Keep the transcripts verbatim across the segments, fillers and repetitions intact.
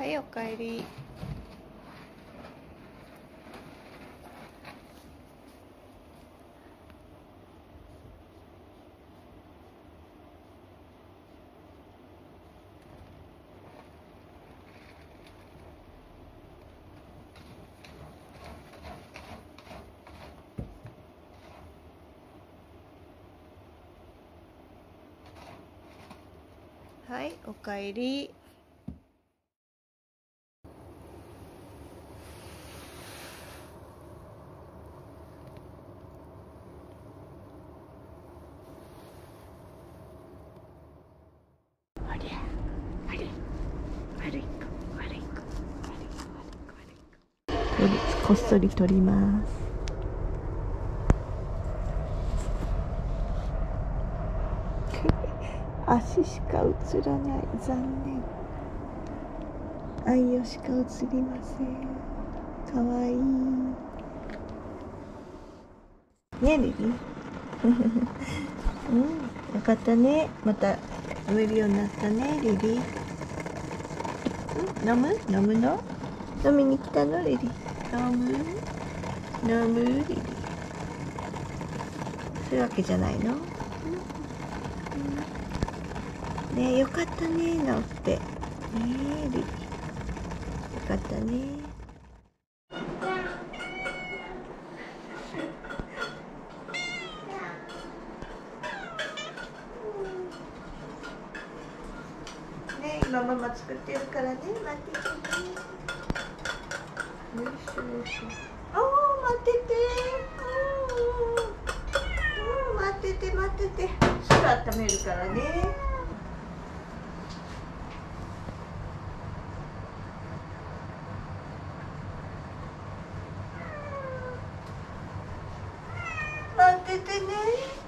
はい、おかえり。はい、おかえり。ありゃ、あれ、悪い子、悪い子、悪い子、悪い子、悪い子。こっそり撮ります。足しか映らない、残念。あいよしか映りません。かわいいね、リリー。うん、よかったね。また飲めるようになったね、リリー。うん、飲む飲むの飲みに来たの、リリー。飲む飲むリリー。そういうわけじゃないの、うんうん、ねえ、よかったね、治ってねえ、リリー。よかったね。ね、今ママ作ってるからね、待っててね。よいしょよいしょ。おー、待ってて。うん、待ってて待ってて。すぐ温めるからね。待っててね。うん、ごめんね。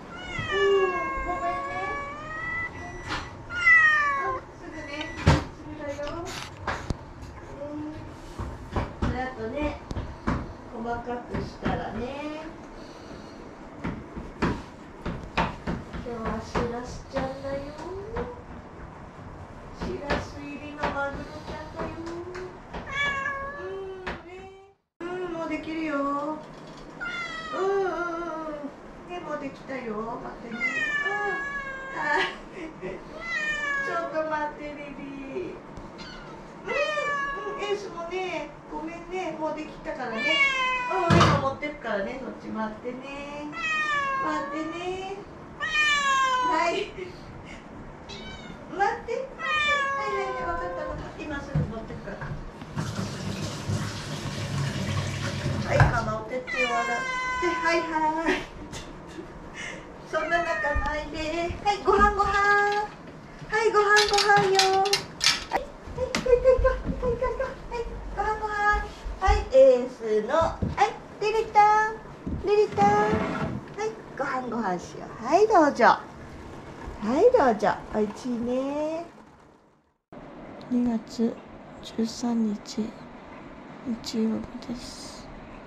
すぐね、すぐだよ。うん、あとね、細かくしたらね。今日はしらすちゃんだよ。しらす入りのマグロちゃんだよ。うんね。うん、もうできるよ。うんうんうん。ね、もうできたよ。待ってね。うん。あ、ちょっと待って、リリー。うん、エースもね、ごめんね、もうできたからね。うん、今持ってくからね、そっち待ってね。待ってね。はい。待って。待って。はいはいはい、分かった分かった。今すぐ持ってくから。はい、ママお手手を洗って、はいはい。そんな中ないで。はい、ご飯ご飯。はい、ご飯ご飯よ。はい、はい、はい、はい、はい、はい、はい、ご飯ご飯。はい、エースの、はい、リリタン、リリタン。はい、ご飯ご飯しよう。はい、どうぞ。はい、どうぞ。おいしいね。にがつじゅうさんにち、日曜日です。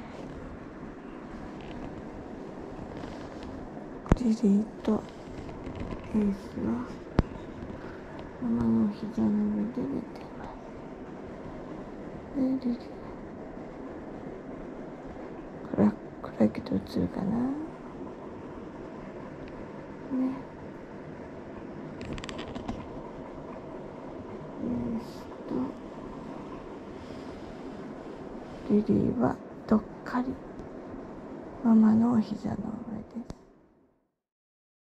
リリーとエースはママの膝の上で寝ています。ね、リリー。暗暗いけど映るかな。ね。エースとリリーはどっかりママのお膝の